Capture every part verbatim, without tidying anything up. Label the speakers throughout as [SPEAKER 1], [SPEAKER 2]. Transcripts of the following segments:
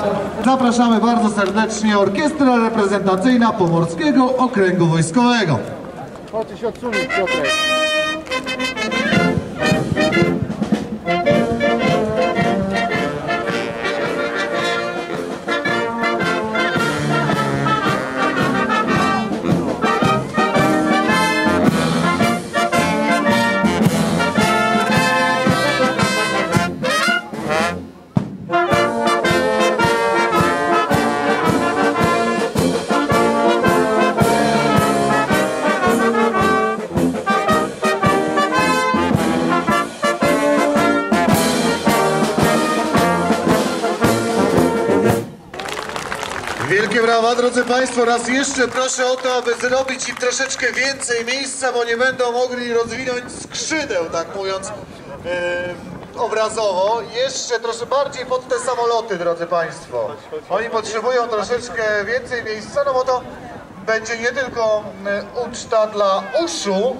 [SPEAKER 1] Zapraszamy bardzo serdecznie Orkiestra Reprezentacyjna Pomorskiego Okręgu Wojskowego.
[SPEAKER 2] Chodź się odsunąć, Piotrek.
[SPEAKER 1] Wielkie brawa, drodzy Państwo, raz jeszcze proszę o to, aby zrobić im troszeczkę więcej miejsca, bo nie będą mogli rozwinąć skrzydeł, tak mówiąc yy, obrazowo. Jeszcze troszkę bardziej pod te samoloty, drodzy Państwo. Oni potrzebują troszeczkę więcej miejsca, no bo to będzie nie tylko yy, uczta dla uszu.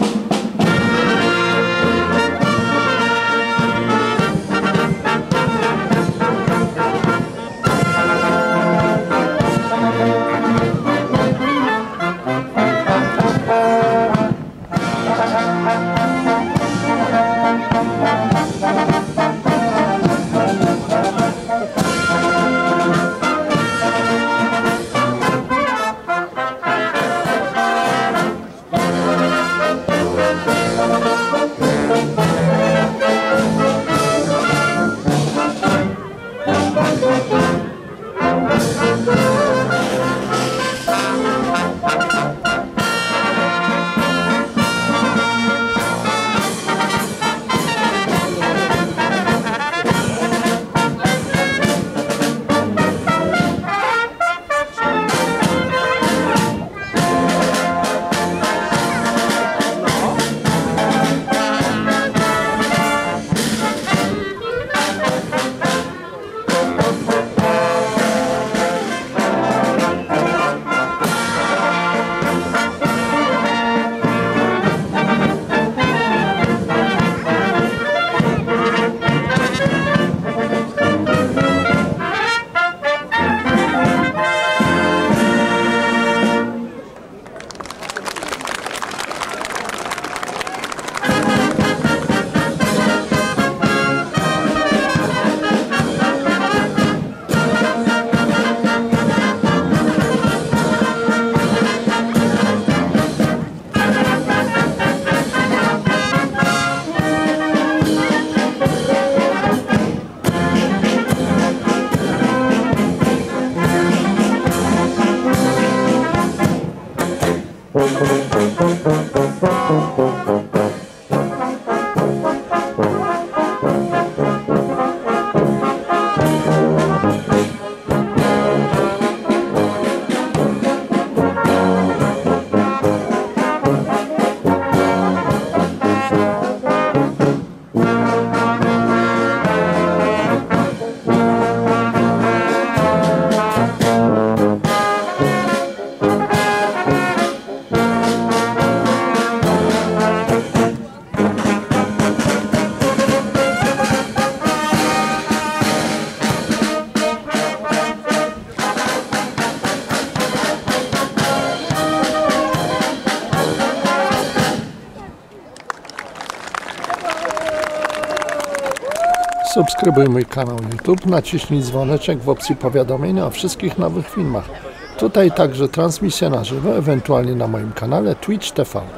[SPEAKER 3] Subskrybuj mój kanał YouTube, naciśnij dzwoneczek w opcji powiadomienia o wszystkich nowych filmach. Tutaj także transmisja na żywo, ewentualnie na moim kanale Twitch T V.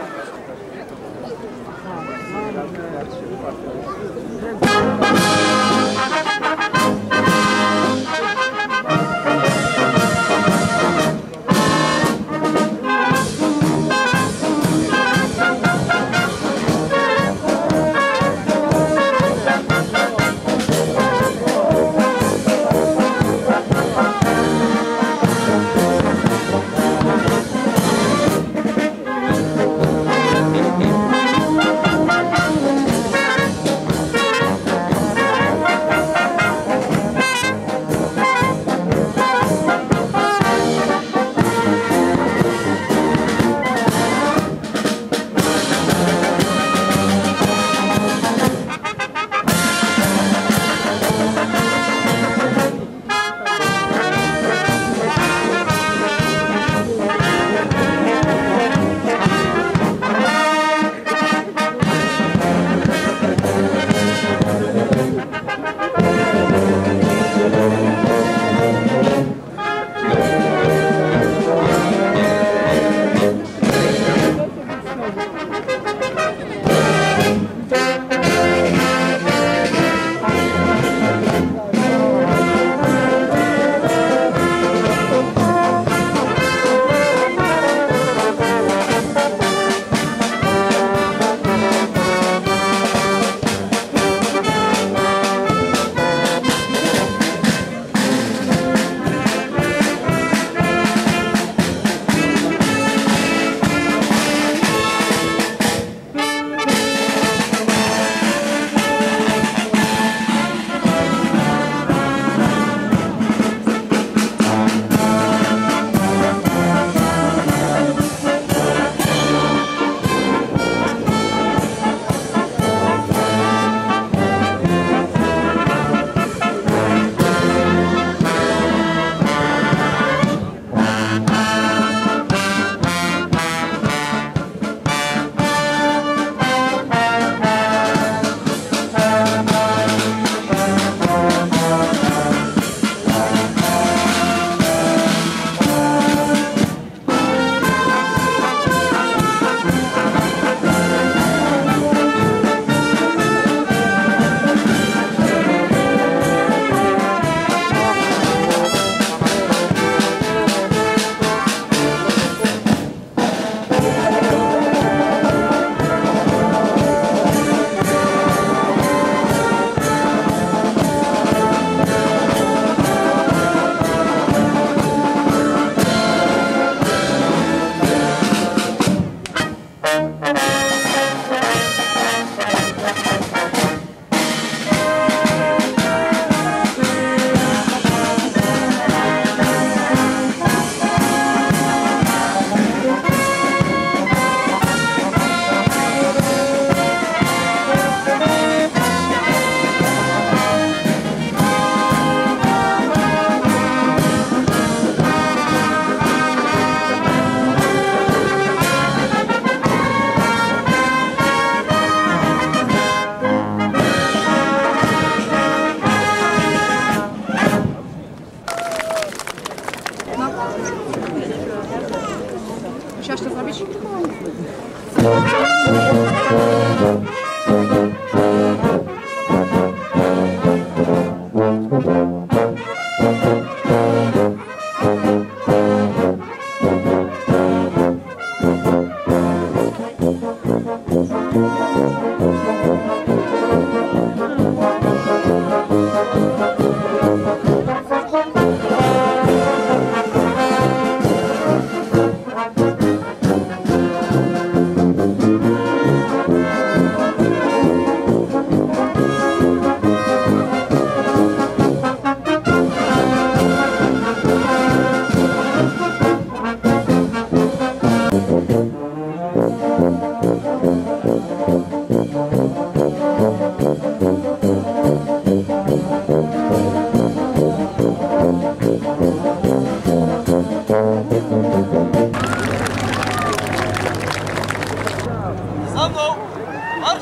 [SPEAKER 4] Musiałaś to zrobić?
[SPEAKER 5] Za mną! Marsz!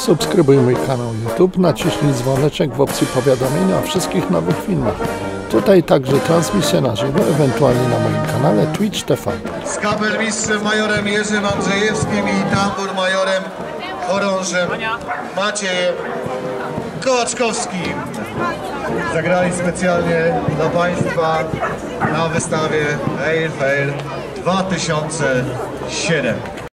[SPEAKER 3] Zasubskrybuj mój kanał YouTube, naciśnij dzwoneczek w opcji powiadomień o wszystkich nowych filmach. Tutaj także transmisja na żywo, ewentualnie na moim kanale Twitch T V.
[SPEAKER 1] Z kapelmistrzem majorem Jerzym Andrzejewskim i tambur majorem chorążem Maciejem Kołaczkowskim. Zagrali specjalnie dla Państwa na wystawie Air Fair dwa tysiące siedem.